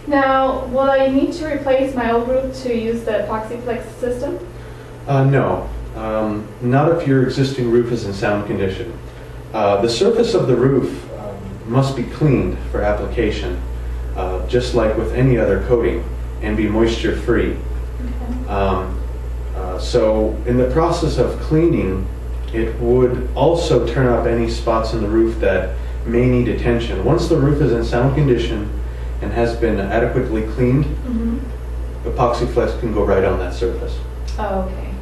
Now, will I need to replace my old roof to use the EpoxyFlex system? No, not if your existing roof is in sound condition. The surface of the roof must be cleaned for application, just like with any other coating, and be moisture free. Okay. So in the process of cleaning, it would also turn up any spots in the roof that may need attention. Once the roof is in sound condition and has been adequately cleaned, EpoxyFlex can go right on that surface. Oh, okay.